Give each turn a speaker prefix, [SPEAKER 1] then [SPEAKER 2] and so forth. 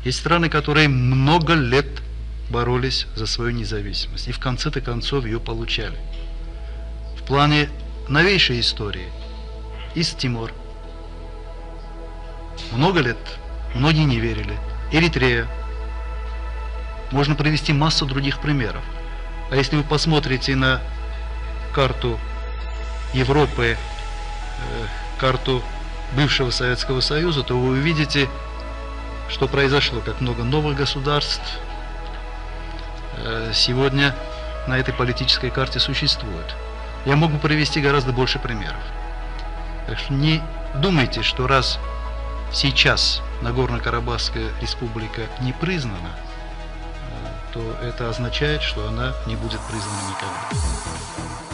[SPEAKER 1] Есть страны, которые много лет боролись за свою независимость и в конце-то концов ее получали. В плане новейшей истории Ист-Тимор. Много лет многие не верили. Эритрея. Можно привести массу других примеров. А если вы посмотрите на карту Европы, карту бывшего Советского Союза, то вы увидите, что произошло, как много новых государств сегодня на этой политической карте существует. Я мог бы привести гораздо больше примеров. Так что не думайте, что раз сейчас Нагорно-Карабахская республика не признана, то это означает, что она не будет признана никогда.